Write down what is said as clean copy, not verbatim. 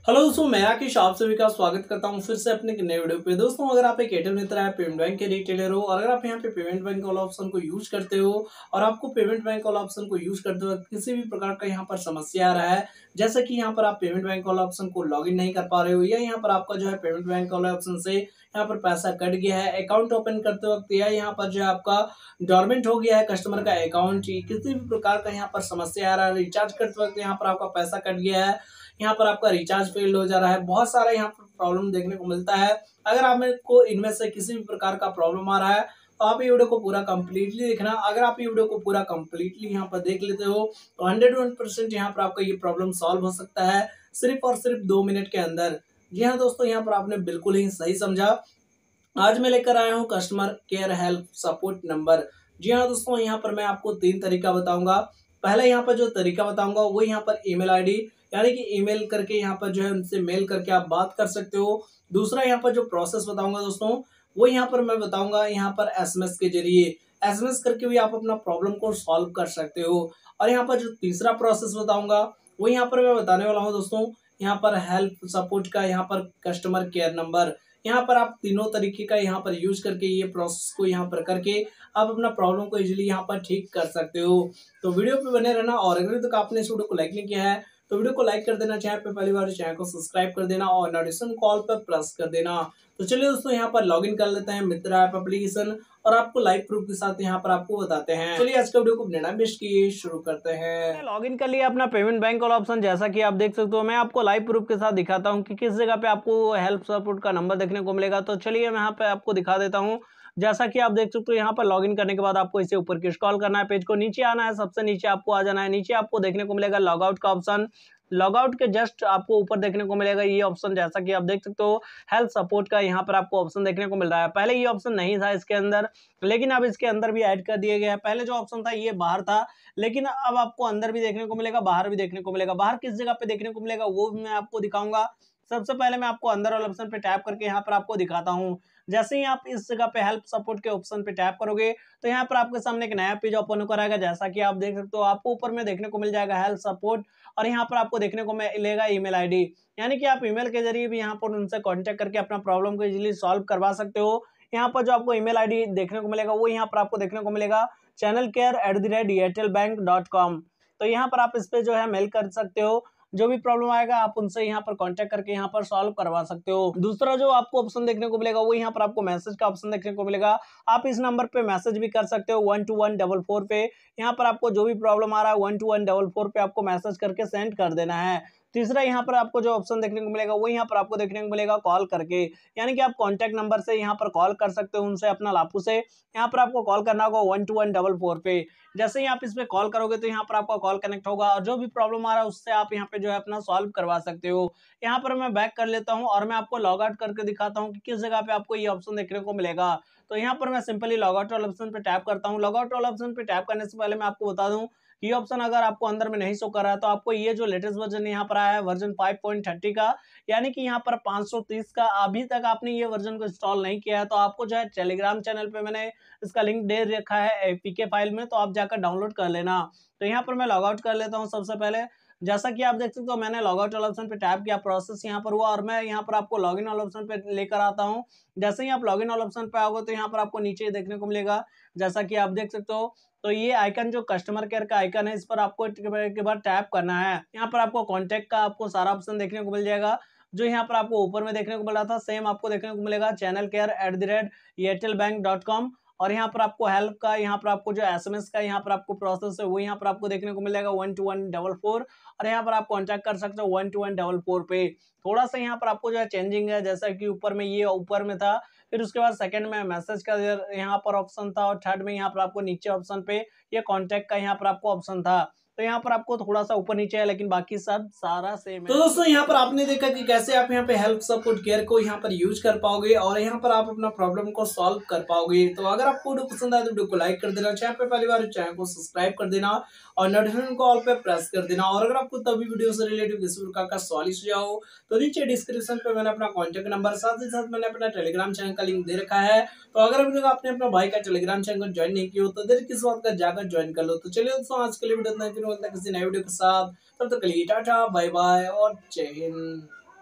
Hello दोस्तों, मैं राकेश आप सभी का स्वागत करता हूं फिर से अपने एक नए वीडियो पे। दोस्तों, अगर आप एक एयरटेल मित्र है, पेमेंट बैंक के रिटेलर हो और अगर आप यहां पे पेमेंट बैंक वाला ऑप्शन को यूज करते हो और आपको पेमेंट बैंक वाला ऑप्शन को यूज करते वक्त किसी भी प्रकार का यहां पर समस्या आ रहा है, जैसे कि यहां पर आप पेमेंट बैंक वाला ऑप्शन को लॉगिन नहीं कर पा रहे हो या यहां पर आपका जो है पेमेंट बैंक वाला ऑप्शन से यहाँ पर पैसा कट गया है अकाउंट ओपन करते वक्त, या यहाँ पर जो है आपका डॉर्मेंट हो गया है कस्टमर का अकाउंट, किसी भी प्रकार का यहाँ पर समस्या आ रहा है, रिचार्ज करते वक्त यहाँ पर आपका पैसा कट गया है, यहाँ पर आपका रिचार्ज फेल्ड हो जा रहा है, बहुत सारा यहाँ पर प्रॉब्लम देखने को मिलता है। अगर आपको इनमें से किसी भी प्रकार का प्रॉब्लम आ रहा है तो आप ये वीडियो को पूरा कंप्लीटली देखना। अगर आप ये वीडियो को पूरा कंप्लीटली यहाँ पर देख लेते हो तो 101% यहाँ पर आपका ये प्रॉब्लम सॉल्व हो सकता है सिर्फ और सिर्फ 2 मिनट के अंदर। जी हाँ दोस्तों, यहाँ पर आपने बिल्कुल ही सही समझा। आज मैं लेकर आया हूँ customer care help support number. जी हाँ दोस्तों, यहाँ पर मैं आपको 3 तरीका बताऊंगा। पहला यहाँ पर जो तरीका बताऊंगा वो यहाँ पर ईमेल आईडी, यानी कि ईमेल करके यहाँ पर जो है उनसे मेल करके आप बात कर सकते हो। दूसरा यहाँ पर जो प्रोसेस बताऊंगा दोस्तों, वो यहाँ पर मैं बताऊंगा यहाँ पर एसएमएस के जरिए, एसएमएस करके भी आप अपना प्रॉब्लम को सॉल्व कर सकते हो। और यहाँ पर जो तीसरा प्रोसेस बताऊंगा वो यहाँ पर मैं बताने वाला हूँ दोस्तों, यहाँ पर हेल्प सपोर्ट का यहाँ पर कस्टमर केयर नंबर। यहाँ पर आप तीनों तरीके का यहाँ पर यूज करके ये प्रोसेस को यहाँ पर करके आप अपना प्रॉब्लम को इजीली यहाँ पर ठीक कर सकते हो। तो वीडियो पे बने रहना, और अगर तक आपने इस वीडियो को लाइक नहीं किया है तो वीडियो को लाइक कर देना, चैनल पे पहली बार चैनल को सब्सक्राइब कर देना और नोटिफिकेशन कॉल पर प्रेस कर देना। तो चलिए दोस्तों, यहाँ पर लॉगिन कर लेते हैं मित्र ऐप एप्लीकेशन और आपको लाइव प्रूफ के साथ यहाँ पर आपको बताते हैं। चलिए आज का वीडियो को बिना मिस किए शुरू करते हैं। लॉगिन कर लिया अपना पेमेंट बैंक वाला ऑप्शन, जैसा कि आप देख सकते हो। मैं आपको लाइव प्रूफ के साथ दिखाता हूं कि किस जगह पे आपको हेल्प सपोर्ट का नंबर देखने को मिलेगा। तो चलिए मैं यहाँ पे आपको दिखा देता हूं। जैसा कि आप देख सकते हो, यहाँ पर लॉगिन करने के बाद आपको इसे ऊपर की स्क्रॉल करना है, पेज को नीचे आना है, सबसे नीचे आपको आ जाना है। नीचे आपको देखने को मिलेगा लॉग आउट का ऑप्शन। लॉग आउट के जस्ट आपको ऊपर देखने को मिलेगा ये ऑप्शन, जैसा कि आप देख सकते हो हेल्प सपोर्ट का यहाँ पर आपको ऑप्शन देखने को मिल रहा है। पहले ये ऑप्शन नहीं था इसके अंदर, लेकिन अब इसके अंदर भी ऐड कर दिया गया है। पहले जो ऑप्शन था ये बाहर था, लेकिन अब आपको अंदर भी देखने को मिलेगा, बाहर भी देखने को मिलेगा। बाहर किस जगह पे देखने को मिलेगा वो मैं आपको दिखाऊंगा। सबसे पहले मैं आपको अंदर वाले ऑप्शन पे टैप करके यहाँ पर आपको दिखाता हूँ। जैसे ही आप इस जगह पे हेल्प सपोर्ट के ऑप्शन पे टैप करोगे तो यहाँ पर आपके सामने एक नया पेज ओपन होकर आएगा। जैसा कि आप देख सकते हो, आपको ऊपर में देखने को मिल जाएगा हेल्प सपोर्ट, और यहाँ पर आपको देखने को मिलेगा ईमेल आईडी, यानी कि आप ईमेल के जरिए भी यहाँ पर उनसे कॉन्टेक्ट करके अपना प्रॉब्लम को इजीली सॉल्व करवा सकते हो। यहाँ पर जो आपको ईमेल आईडी देखने को मिलेगा वो यहाँ पर आपको देखने को मिलेगा channelcare@airtelbank.com। तो यहाँ पर आप इस पे जो है मेल कर सकते हो। जो भी प्रॉब्लम आएगा आप उनसे यहाँ पर कांटेक्ट करके यहाँ पर सॉल्व करवा सकते हो। दूसरा जो आपको ऑप्शन देखने को मिलेगा वो यहाँ पर आपको मैसेज का ऑप्शन देखने को मिलेगा। आप इस नंबर पे मैसेज भी कर सकते हो 12144 पे। यहाँ पर आपको जो भी प्रॉब्लम आ रहा है 12144 पे आपको मैसेज करके सेंड कर देना है। तीसरा यहाँ पर आपको जो ऑप्शन देखने को मिलेगा वो यहाँ पर आपको देखने को मिलेगा कॉल करके, यानी कि आप कॉन्टैक्ट नंबर से यहाँ पर कॉल कर सकते हो उनसे, अपना लापू से। यहाँ पर आपको कॉल करना होगा 12144 पे। जैसे ही आप इस पे कॉल करोगे तो यहाँ पर आपका कॉल कनेक्ट होगा और जो भी प्रॉब्लम आ रहा है उससे आप यहाँ पे जो है अपना सॉल्व करवा सकते हो। यहाँ पर मैं बैक कर लेता हूँ और मैं आपको लॉग आउट करके दिखाता हूँ कि किस जगह पे आपको ये ऑप्शन देखने को मिलेगा। तो यहाँ पर मैं सिंपली लॉग आउट वाले ऑप्शन पे टैप करता हूँ। लॉग आउट वाले ऑप्शन पे टैप करने से पहले मैं आपको बता दूं, ये ऑप्शन अगर आपको अंदर में नहीं शो कर रहा है तो आपको ये जो लेटेस्ट वर्जन यहाँ पर आया है वर्जन 5.30 का, यानी कि यहाँ पर 530 का, अभी तक आपने ये वर्जन को इंस्टॉल नहीं किया है तो आपको जो है टेलीग्राम चैनल पे मैंने इसका लिंक दे रखा है एपीके फाइल में, तो आप जाकर डाउनलोड कर लेना। तो यहाँ पर मैं लॉग आउट कर लेता हूँ सबसे पहले। जैसा कि आप देख सकते हो मैंने लॉग आउट वाला ऑप्शन पे टैप किया, प्रोसेस यहाँ पर हुआ और मैं यहाँ पर आपको लॉगिन वाला ऑप्शन पे लेकर आता हूँ। जैसे ही आप लॉगिन वाला ऑप्शन पे आओगे तो यहाँ पर आपको नीचे देखने को मिलेगा, जैसा कि आप देख सकते हो। तो ये आइकन जो कस्टमर केयर का आइकन है इस पर आपको एक बार टैप करना है। यहाँ पर आपको कॉन्टैक्ट का आपको सारा ऑप्शन देखने को मिल जाएगा। जो यहाँ पर आपको ऊपर में देखने को मिल रहा था सेम आपको देखने को मिलेगा channelcare@airtelbank.com। और यहाँ पर आपको हेल्प का, यहाँ पर आपको जो एसएमएस का यहाँ पर आपको प्रोसेस है वो यहाँ पर आपको देखने को मिलेगा 12144, और यहाँ पर आप कांटेक्ट कर सकते हो 12144 पे। थोड़ा सा यहाँ पर आपको जो है चेंजिंग है, जैसा कि ऊपर में ये ऊपर में था, फिर उसके बाद सेकंड में मैसेज का यहाँ पर ऑप्शन था, और थर्ड में यहाँ पर आपको नीचे ऑप्शन पे ये कांटेक्ट का यहाँ पर आपको ऑप्शन था। तो यहाँ पर आपको थोड़ा सा ऊपर नीचे है, लेकिन बाकी सब सारा सेम तो है। दोस्तों, यहाँ पर आपने देखा कि कैसे आप यहाँ पे हेल्प सपोर्ट केयर को यहाँ पर यूज कर पाओगे और यहाँ पर आप अपना प्रॉब्लम को सॉल्व कर पाओगे। तो अगर आपको वीडियो पसंद आए तो वीडियो को लाइक कर देना, चैनल पे पहली बार चैनल को सब्सक्राइब कर देना और नोटिफिकेशन कॉल पे प्रेस कर देना। और अगर आपको तभी वीडियो से रिलेटेड किसी प्रकार का सवाल सुझाव हो तो नीचे डिस्क्रिप्शन पे मैंने अपना कॉन्टेक्ट नंबर, साथ ही साथ मैंने अपना टेलीग्राम चैनल का लिंक दे रखा है। तो अगर अभी तक आपने अपना भाई का टेलीग्राम चैनल ज्वाइन नहीं किया हो तो देर किस बात का जाकर ज्वाइन कर लो। तो चलिए दोस्तों, आज के लिए वीडियो इतना ही, फिर मिलते हैं किसी नए वीडियो के साथ। तब तक के लिए टाटा बाय बाय और जय हिंद।